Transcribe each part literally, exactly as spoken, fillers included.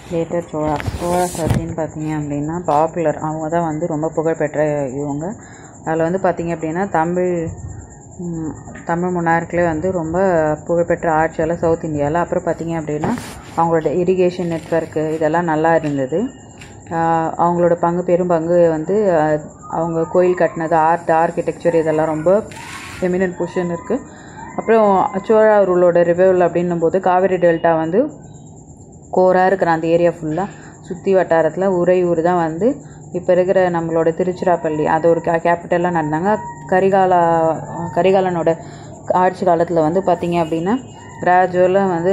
Later Cholas Cholas அப்படின்னு பார்த்தீங்க அப்படின்னா பாப்புலர் அவங்க தான் வந்து ரொம்ப புகழ்பெற்ற இவங்க. அதில் வந்து பார்த்திங்க அப்படின்னா தமிழ் தமிழ் முன்னாட்களே வந்து ரொம்ப புகழ்பெற்ற ஆட்சியால் சவுத் இந்தியாவில். அப்புறம் பார்த்திங்க அப்படின்னா அவங்களோட இரிகேஷன் நெட்வொர்க்கு இதெல்லாம் நல்லா இருந்தது. அவங்களோட பங்கு பெரும் பங்கு வந்து அவங்க கோயில் கட்டினது, ஆர்ட் ஆர்கிடெக்சர் இதெல்லாம் ரொம்ப எமினன்ட் பொசிஷன் இருக்குது. அப்புறம் சோழா ரூலோட ரிவைவல் அப்படின்னும் போது காவிரி டெல்டா வந்து கோராக இருக்கிற அந்த ஏரியா ஃபுல்லாக சுற்றி வட்டாரத்தில் உறையூர் தான் வந்து இப்போ இருக்கிற நம்மளோட திருச்சிராப்பள்ளி அது ஒரு கே கேபிட்டலாக நடந்தாங்க. கரிகாலா கரிகாலனோட ஆட்சி காலத்தில் வந்து பார்த்திங்க அப்படின்னா கிராஜுவலாக வந்து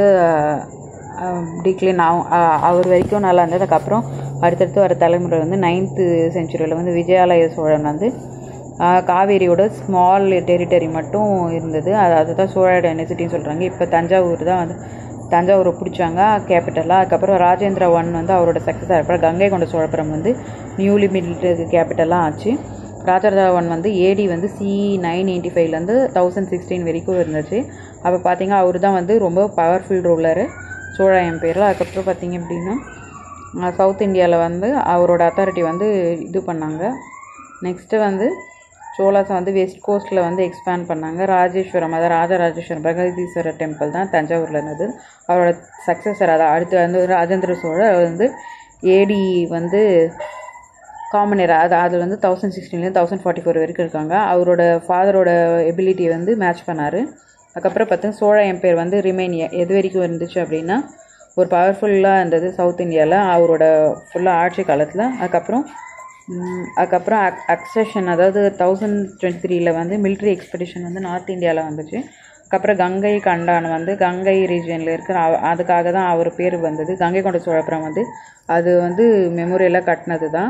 டிக்ளைன் ஆகும். அவர் வரைக்கும் நல்லா இருந்தது. அதுக்கப்புறம் அடுத்தடுத்து வர தலைமுறை வந்து நைன்த்து செஞ்சுரியில் வந்து விஜயாலய சோழன் வந்து காவேரியோட ஸ்மால் டெரிட்டரி மட்டும் இருந்தது. அது அதுதான் சோழ டைனசிட்டின்னு சொல்கிறாங்க. இப்போ தஞ்சாவூர் தான் வந்து தஞ்சாவூரை பிடிச்சாங்க கேபிட்டலாக. அதுக்கப்புறம் ராஜேந்திர ஒன் வந்து அவரோட சக்ஸஸாக இருப்பார். கங்கை கொண்ட சோழபுரம் வந்து நியூலி மில்டு கேபிட்டலாக ஆச்சு. ராஜேந்திர ஒன் வந்து ஏடி வந்து சி நைன் எயிட்டி ஃபைவ்லேருந்து தௌசண்ட் சிக்ஸ்டீன் வரைக்கும் இருந்துச்சு. அப்போ பார்த்திங்க அவர் தான் வந்து ரொம்ப பவர்ஃபுல் ரூலரு சோழ எம்பையரில். அதுக்கப்புறம் பார்த்திங்க அப்படின்னா சவுத் இந்தியாவில் வந்து அவரோட அத்தாரிட்டி வந்து இது பண்ணாங்க. நெக்ஸ்ட்டு வந்து சோலாஸை வந்து வெஸ்ட் கோஸ்ட்டில் வந்து எக்ஸ்பேண்ட் பண்ணாங்க. ராஜேஸ்வரம் அதாவது ராஜராஜேஸ்வரம் பிரகதீஸ்வரர் டெம்பிள் தான் தஞ்சாவூரில் இருந்தது. அவரோட சக்ஸஸர் அதை அடுத்து வந்து ராஜேந்திர சோழர் வந்து ஏடி வந்து காமன் ஏரா அது அதில் வந்து தௌசண்ட் சிக்ஸ்டீன்லேருந்து தௌசண்ட் ஃபார்ட்டி ஃபோர் வரைக்கும் இருக்காங்க. அவரோட ஃபாதரோட எபிலிட்டியை வந்து மேட்ச் பண்ணார். அதுக்கப்புறம் பார்த்தீங்கன்னா சோழ எம்பையர் வந்து ரிமைன் எது வரைக்கும் இருந்துச்சு அப்படின்னா ஒரு பவர்ஃபுல்லாக இருந்தது சவுத் இந்தியாவில் அவரோட ஃபுல்லாக ஆட்சி காலத்தில். அதுக்கப்புறம் அதுக்கப்புறம் அக் அக்சஷன் அதாவது தௌசண்ட் டுவெண்ட்டி த்ரீயில் வந்து மிலிட்ரி எக்ஸ்பெடிஷன் வந்து நார்த் இந்தியாவில் வந்துச்சு. அதுக்கப்புறம் கங்கை கண்டான் வந்து கங்கை ரீஜியனில் இருக்கிற அதுக்காக தான் அவர் பேர் வந்தது. கங்கை கொண்ட சோழபுரம் வந்து அது வந்து மெமோரியலாக கட்டினது தான்.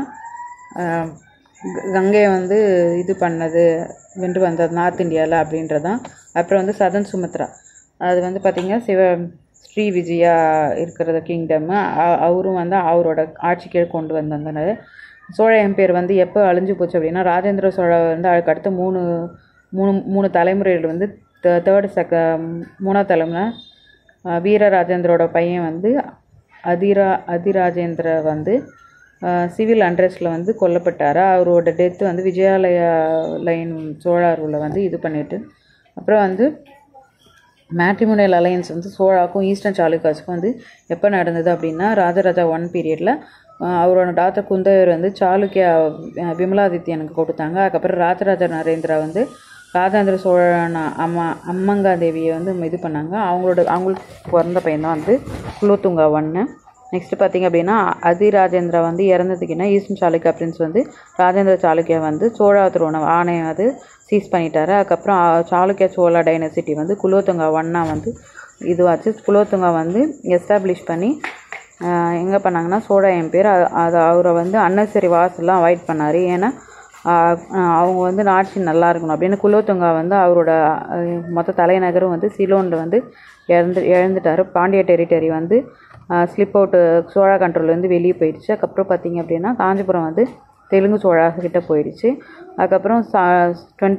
கங்கையை வந்து இது பண்ணது வென்று வந்தது நார்த் இந்தியாவில் அப்படின்றதான். அப்புறம் வந்து சதன் சுமத்ரா அது வந்து பார்த்திங்கன்னா சிவ ஸ்ரீ விஜயா இருக்கிற கிங்டம்மு அவரும் வந்து அவரோட ஆட்சி கீழே கொண்டு வந்திருந்தனர். சோழ எம்பையர் வந்து எப்போ அழிஞ்சு போச்சு அப்படின்னா ராஜேந்திர சோழ வந்து அதுக்கு அடுத்த மூணு மூணு மூணு தலைமுறையில் வந்து தேர்டு செக மூணாவது தலைமுறை வீரராஜேந்திரோட பையன் வந்து அதிரா அதிராஜேந்திர வந்து சிவில் அண்ட்ரஸ்டில் வந்து கொல்லப்பட்டார். அவரோட டெத்து வந்து விஜயாலயா லைன் சோழாரூரில் வந்து இது பண்ணிட்டு அப்புறம் வந்து மேட்ரிமோனியல் அலையன்ஸ் வந்து சோழாவுக்கும் ஈஸ்டர்ன் சாளுக்காஸுக்கும் வந்து எப்போ நடந்தது அப்படின்னா ராஜராஜா ஒன் பீரியடில் அவரோட டாக்டர் குந்தவர் வந்து சாளுக்கியா விமலாதித்யனுக்கு கொடுத்தாங்க. அதுக்கப்புறம் ராஜராஜ நரேந்திரா வந்து ராஜேந்திர சோழன் அம்மா அம்மங்கா தேவியை வந்து இது பண்ணாங்க. அவங்களோட அவங்களுக்கு பிறந்த பையன் தான் வந்து குலோத்துங்கா ஒன்று. நெக்ஸ்ட்டு பார்த்திங்க அப்படின்னா அதிராஜேந்திரா வந்து இறந்ததுக்குன்னா ஈஸ்டர்ன் சாளுக்கியா பிரின்ஸ் வந்து ராஜேந்திர சாளுக்கியா வந்து சோழாத்திரோட ஆணையம் வந்து சீஸ் பண்ணிட்டாரு. அதுக்கப்புறம் சாளுக்கியா சோழா டைனசிட்டி வந்து குலோத்துங்கா ஒன்னா வந்து இதுவாச்சு. குலோத்துங்கா வந்து எஸ்டாப்ளிஷ் பண்ணி எங்கே பண்ணாங்கன்னா சோழ எம்பையர் அது அவரை வந்து அன்னசரி வாசல்லாம் அவாய்ட் பண்ணார். ஏன்னா அவங்க வந்து ஆட்சி நல்லா இருக்கணும் அப்படின்னு. குலோத்துங்கா வந்து அவரோட மொத்த தலைநகரும் வந்து சிலோனில் வந்து இழந்து இழந்துட்டார். பாண்டிய டெரிட்டரி வந்து ஸ்லிப் அவுட்டு சோழா கண்ட்ரோல்லேருந்து வெளியே போயிடுச்சு. அதுக்கப்புறம் பார்த்திங்க அப்படின்னா காஞ்சிபுரம் வந்து தெலுங்கு சோழா கிட்டே போயிடுச்சு. அதுக்கப்புறம் டுவெண்ட்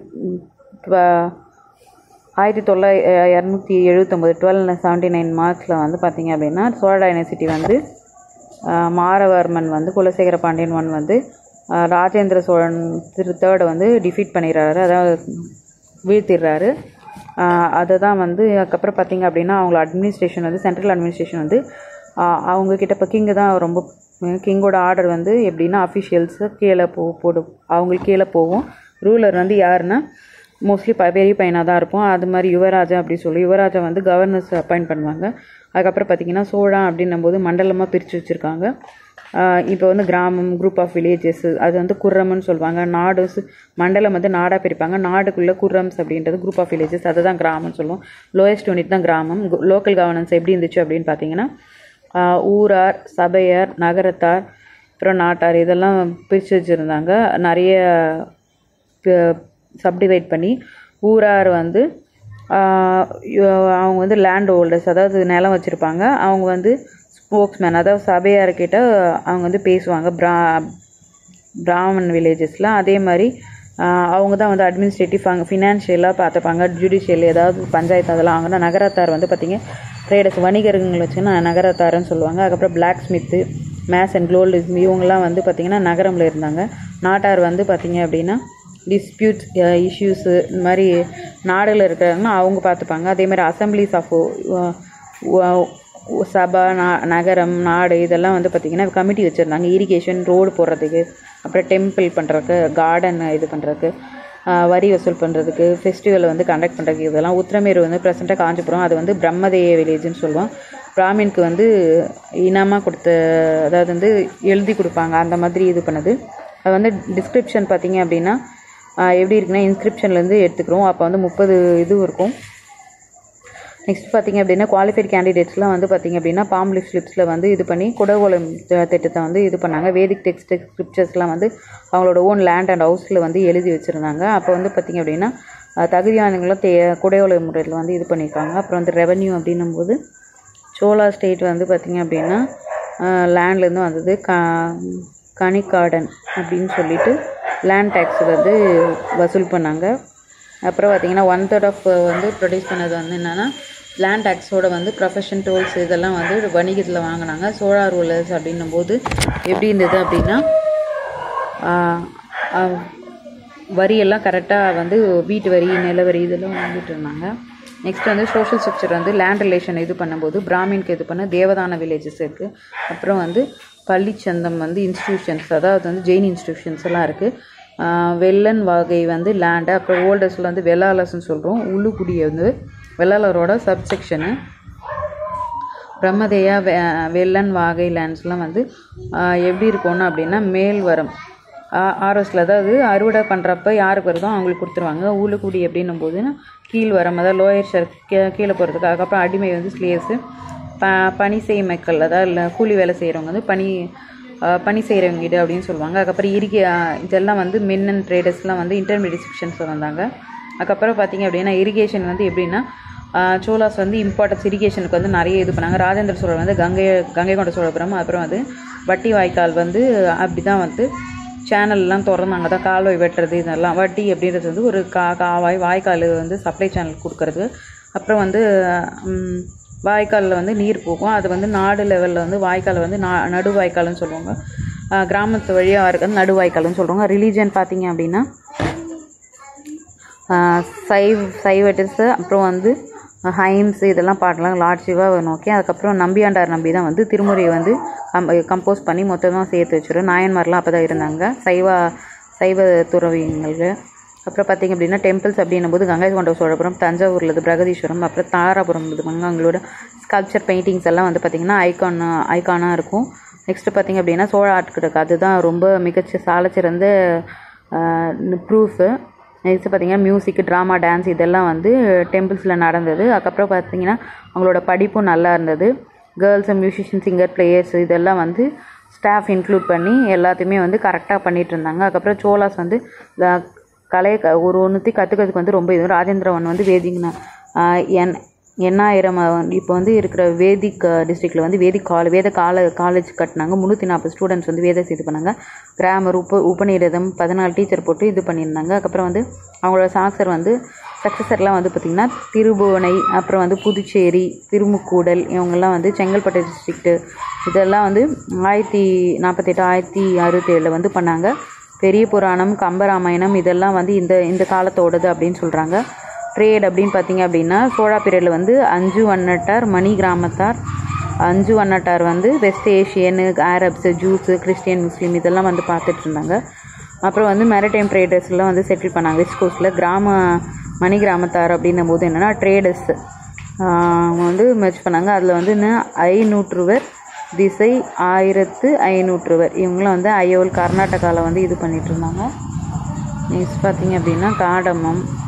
ஆயிரத்தி தொள்ளாய இரநூத்தி எழுபத்தொம்போது டுவெல் செவன்ட்டி நைன் மார்க்ஸில் வந்து பார்த்திங்க அப்படின்னா சோழ டைனசிட்டி வந்து மாரவர்மன் வந்து குலசேகர பாண்டியன் ஒன் வந்து ராஜேந்திர சோழன் திரு தேர்டை வந்து டிஃபீட் பண்ணிடுறாரு, அதாவது வீழ்த்திடுறாரு. அதை தான் வந்து அதுக்கப்புறம் பார்த்திங்க அப்படின்னா அவங்களோட அட்மினிஸ்ட்ரேஷன் வந்து சென்ட்ரல் அட்மினிஸ்ட்ரேஷன் வந்து அவங்கக்கிட்ட இப்போ கிங்கு தான் ரொம்ப கிங்கோட ஆர்டர் வந்து எப்படின்னா அஃபிஷியல்ஸு கீழே போ போடு அவங்களுக்கு கீழே போகும். ரூலர் வந்து யாருன்னா மோஸ்ட்லி ப பெரிய பையனாக தான் இருப்போம். அது மாதிரி யுவராஜா அப்படி சொல்லி யுவராஜா வந்து கவர்னர்ஸ் அப்பாயிண்ட் பண்ணுவாங்க. அதுக்கப்புறம் பார்த்திங்கன்னா சோழா அப்படின்னும் போது மண்டலமாக பிரித்து வச்சுருக்காங்க. இப்போ வந்து கிராமம் குரூப் ஆஃப் வில்லேஜஸ் அது வந்து குர்ரம்னு சொல்லுவாங்க. நாடு மண்டலம் வந்து நாடாக பிரிப்பாங்க. நாடுக்குள்ளே குர்ரம்ஸ் அப்படின்றது குரூப் ஆஃப் வில்லேஜஸ் அதை தான் கிராமம்னு சொல்லுவோம். லோயஸ்ட் யூனிட் தான் கிராமம். லோக்கல் கவர்னன்ஸ் எப்படி இருந்துச்சு அப்படின்னு பார்த்தீங்கன்னா ஊரார் சபையார் நகரத்தார் அப்புறம் நாட்டார் இதெல்லாம் பிரித்து வச்சுருந்தாங்க. நிறைய சப்டிவைட் பண்ணி ஊரார் வந்து அவங்க வந்து லேண்ட் ஹோல்டர்ஸ் அதாவது நிலம் வச்சுருப்பாங்க. அவங்க வந்து ஸ்போக்ஸ்மேன் அதாவது சபையார்கிட்ட அவங்க வந்து பேசுவாங்க பிரா பிராமன் வில்லேஜஸில். அதே மாதிரி அவங்க தான் வந்து அட்மினிஸ்ட்ரேட்டிவ் ஃபினான்ஷியலாக பார்த்துப்பாங்க. ஜுடிஷியல் ஏதாவது பஞ்சாயத்து அதெல்லாம் அவங்க தான். நகரத்தார் வந்து பார்த்திங்க ட்ரேடர்ஸ் வணிகர்கள் வச்சுன்னா நகரத்தாரன்னு சொல்லுவாங்க. அதுக்கப்புறம் black smith, mace and gold இவங்கெல்லாம் வந்து பார்த்திங்கன்னா நகரமில் இருந்தாங்க. நாட்டார் வந்து பார்த்திங்க அப்படின்னா டிஸ்பியூட்ஸ் இஷ்யூஸு இந்த மாதிரி நாடுகளில் இருக்கிறாங்கன்னா அவங்க பார்த்துப்பாங்க. அதேமாதிரி அசம்பிளிஸ் ஆஃப் சபா நா நகரம் நாடு இதெல்லாம் வந்து பார்த்திங்கன்னா கமிட்டி வச்சுருந்தாங்க. இரிகேஷன், ரோடு போடுறதுக்கு, அப்புறம் டெம்பிள் பண்ணுறதுக்கு, கார்டன் இது பண்ணுறதுக்கு, வரி வசூல் பண்ணுறதுக்கு, ஃபெஸ்டிவலை வந்து கண்டக்ட் பண்ணுறதுக்கு. இதெல்லாம் உத்திரமேரு வந்து ப்ரெசென்ட்டாக காஞ்சிபுரம், அது வந்து பிரம்மதேய வில்லேஜ்னு சொல்லுவோம். பிராமின்க்கு வந்து இனமாக கொடுத்த, அதாவது வந்து எழுதி கொடுப்பாங்க அந்த மாதிரி இது பண்ணுது. அது வந்து டிஸ்கிரிப்ஷன் பார்த்திங்க அப்படின்னா எப்படி இருக்குன்னா இன்ஸ்கிரிப்ஷன்லேருந்து எடுத்துக்கிறோம். அப்போ வந்து முப்பது இது இருக்கும். நெக்ஸ்ட் பார்த்திங்க அப்படின்னா குவாலிஃபைட் கேண்டிடேட்ஸ்லாம் வந்து பார்த்திங்க அப்படின்னா பாம்லிப் ஸ்லிப்ஸில் வந்து இது பண்ணி குடகோலம் திட்டத்தை வந்து இது பண்ணாங்க. வேதிக் டெக்ஸ்ட் ஸ்கிரிப்சர்ஸ்லாம் வந்து அவங்களோட ஓன் லேண்ட் அண்ட் ஹவுஸில் வந்து எழுதி வச்சுருந்தாங்க. அப்போ வந்து பார்த்திங்க அப்படின்னா தகுதியானவங்களும் தே குடகோல முறையில் வந்து இது பண்ணியிருக்காங்க. அப்புறம் வந்து ரெவன்யூ அப்படின்னும் போது சோலா ஸ்டேட் வந்து பார்த்திங்க அப்படின்னா லேண்ட்லேருந்து வந்தது. க கனிகார்டன் அப்படின்னு சொல்லிட்டு லேண்ட் டேக்ஸ் வந்து வசூல் பண்ணாங்க. அப்புறம் பார்த்திங்கன்னா ஒன் தேர்ட் ஆஃப் வந்து ப்ரொடியூஸ் பண்ணது வந்து என்னென்னா லேண்ட் டேக்ஸோட வந்து ப்ரொஃபஷன் டோல்ஸ் இதெல்லாம் வந்து வணிகத்தில் வாங்கினாங்க. சோழா ரூலர்ஸ் அப்படின்னும் போது எப்படி இருந்தது அப்படின்னா வரியெல்லாம் கரெக்டாக வந்து வீட்டு வரி, நில வரி இதெல்லாம் வாங்கிட்டு இருந்தாங்க. நெக்ஸ்ட் வந்து சோஷியல் ஸ்ட்ரக்சர் வந்து லேண்ட் ரிலேஷன் இது பண்ணும்போது பிராமின்க்கு இது பண்ண தேவதான வில்லேஜஸ் இருக்குது. அப்புறம் வந்து பள்ளிச்சந்தம் வந்து இன்ஸ்டியூஷன்ஸ், அதாவது வந்து ஜெயின் இன்ஸ்டியூஷன்ஸ் எல்லாம் இருக்குது. வெள்ளன் வகை வந்து லேண்டு. அப்புறம் ஓல்டர்ஸில் வந்து வெள்ளாளர்ஸ்ன்னு சொல்கிறோம். உள்ளுக்குடி வந்து வெள்ளாளரோட சப்செக்ஷனு. பிரம்மதேயா வெ வெள்ளன் வாகை லேண்ட்ஸ்லாம் வந்து எப்படி இருக்கணும் அப்படின்னா மேல்வரம் ஆர்எஸில், அதாவது அறுவடை பண்ணுறப்ப யாருக்கு வருதோ அவங்களுக்கு கொடுத்துருவாங்க. ஊழுக்குடி அப்படின்னும் போதுன்னா கீழ்வரம், அதாவது லோயர் ஷர் கீ கீழே போகிறதுக்கு. அதுக்கப்புறம் அடிமை வந்து ஸ்லேவ்ஸு, ப பனி செய் மக்கள், அதாவது இல்லை கூலி வேலை செய்கிறவங்க வந்து பனி பனி செய்கிறவங்க இது அப்படின்னு சொல்லுவாங்க. அதுக்கப்புறம் இரிகே இதெல்லாம் வந்து மென் அண்ட் ட்ரேடர்ஸ்லாம் வந்து இன்டர்மீடியட் செக்ஷன்ஸ் வந்தாங்க. அதுக்கப்புறம் பார்த்திங்க அப்படின்னா இரிகேஷன் வந்து எப்படின்னா சோலாஸ் வந்து இம்பார்ட்டன்ஸ் இரிகேஷனுக்கு வந்து நிறைய இது பண்ணாங்க. ராஜேந்திர சோழர் வந்து கங்கை கங்கை கொண்ட சோழபுரம், அப்புறம் வந்து வட்டி வாய்க்கால் வந்து அப்படி தான் வந்து சேனல்லாம் திறந்தாங்க. தான் கால்வாய் வெட்டுறது இதெல்லாம். வட்டி அப்படின்றது வந்து ஒரு கா காவாய் வாய்க்கால் வந்து சப்ளை சேனல் கொடுக்கறது. அப்புறம் வந்து வாய்க்காலில் வந்து நீர் போகும். அது வந்து நாடு லெவலில் வந்து வாய்க்கால் வந்து நா நடு வாய்க்கால்னு சொல்லுவாங்க. கிராமத்து வழியாக இருக்கிறது நடு வாய்க்கால்னு சொல்லுவாங்க. ரிலீஜன் பார்த்திங்க அப்படின்னா சைவ் சைவட்டிஸு, அப்புறம் வந்து ஹைம்ஸு இதெல்லாம் பாடலாம் லார்ட் சிவாவை நோக்கி. அதுக்கப்புறம் நம்பியாண்டார் நம்பி தான் வந்து திருமுறையை வந்து கம் கம்போஸ் பண்ணி மொத்தமாக சேர்த்து வச்சிடும். நாயன்மார்லாம் அப்போ தான் இருந்தாங்க சைவ சைவ துறவிங்களுக்கு. அப்புறம் பார்த்திங்க அப்படின்னா டெம்பிள்ஸ் அப்படின்னும் போது கங்கை கொண்ட சோழபுரம், தஞ்சாவூரில் இது பிரகதீஸ்வரம், அப்புறம் தாராபுரம் இதுவாங்க. அவங்களோட ஸ்கல்ப்சர் பெயிண்டிங்ஸ் எல்லாம் வந்து பார்த்திங்கன்னா ஐகான் ஐகானாக இருக்கும். நெக்ஸ்ட்டு பார்த்திங்க அப்படின்னா சோழ ஆர்ட்கிட்ட அதுதான் ரொம்ப மிகச்ச சாலச்சிறந்த ப்ரூஃபு. நெக்ஸ்ட்டு பார்த்திங்கன்னா மியூசிக், ட்ராமா, டான்ஸ் இதெல்லாம் வந்து டெம்பிள்ஸில் நடந்தது. அதுக்கப்புறம் பார்த்திங்கன்னா அவங்களோட படிப்பும் நல்லா இருந்தது. கேர்ள்ஸு, மியூசிஷியன், சிங்கர், பிளேயர்ஸ் இதெல்லாம் வந்து ஸ்டாஃப் இன்க்ளூட் பண்ணி எல்லாத்தையுமே வந்து கரெக்டாக பண்ணிகிட்டு இருந்தாங்க. அதுக்கப்புறம் சோலாஸ் வந்து கலையை க ஒரு ஒன்றுத்தையும் கற்றுக்கிறதுக்கு வந்து ரொம்ப இது. ராஜேந்திரவன் வந்து வேதிக்னா என் எண்ணாயிரம் இப்போ வந்து இருக்கிற வேதிக் டிஸ்ட்ரிக்டில் வந்து வேதிக் கால வேத கால காலேஜ் கட்டினாங்க. முந்நூற்றி நாற்பது ஸ்டூடெண்ட்ஸ் வந்து வேத இது பண்ணாங்க. கிராமர், உப்பு உபநிடதம் பதினாலு டீச்சர் போட்டு இது பண்ணியிருந்தாங்க. அதுக்கப்புறம் வந்து அவங்களோட சாக்சர் வந்து சக்ஸஸர்லாம் வந்து பார்த்திங்கன்னா திருபுவனை, அப்புறம் வந்து புதுச்சேரி, திருமுக்கூடல் இவங்கெல்லாம் வந்து செங்கல்பட்டு டிஸ்ட்ரிக்ட்டு இதெல்லாம் வந்து ஆயிரத்தி நாற்பத்தெட்டு ஆயிரத்தி அறுபத்தி ஏழில் வந்து பண்ணாங்க. பெரிய புராணம், கம்பராமாயணம் இதெல்லாம் வந்து இந்த இந்த காலத்தோடது அப்படின்னு சொல்கிறாங்க. ட்ரேட் அப்படின்னு பார்த்திங்க அப்படின்னா சோழா பீரியடில் வந்து அஞ்சு வண்ணட்டார், மணி கிராமத்தார், அஞ்சு வண்ணட்டார் வந்து West Asian, Arabs, Jews, Christian, முஸ்லீம் இதெல்லாம் வந்து பார்த்துட்டு இருந்தாங்க. அப்புறம் வந்து மேரிடைம் ட்ரேடர்ஸ்லாம் வந்து செட்டில் பண்ணாங்க வெஸ்ட் கோஸ்ட்டில். கிராம மணி கிராமத்தார் அப்படின்னும் போது என்னென்னா ட்ரேடர்ஸ் வந்து மெர்ஜ் பண்ணாங்க. அதில் வந்து என்ன ஐநூற்றுவர், திசை ஆயிரத்து ஐநூற்றுவர் இவங்களாம் வந்து ஐயோல் கர்நாடகாவில் வந்து இது பண்ணிகிட்டு இருந்தாங்க. நெக்ஸ்ட் பார்த்திங்க அப்படின்னா காடமம்,